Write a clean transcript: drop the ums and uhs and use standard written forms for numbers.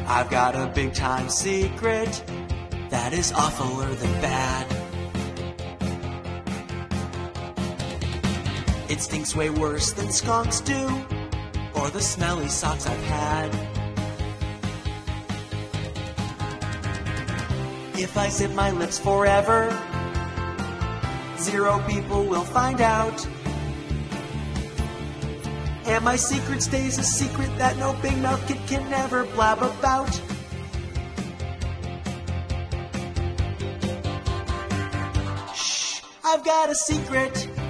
I've got a big time secret that is awfuler than bad. It stinks way worse than skunks do, or the smelly socks I've had. If I zip my lips forever, 0 people will find out. And my secret stays a secret that no big mouth kid can ever blab about. Shh, I've got a secret.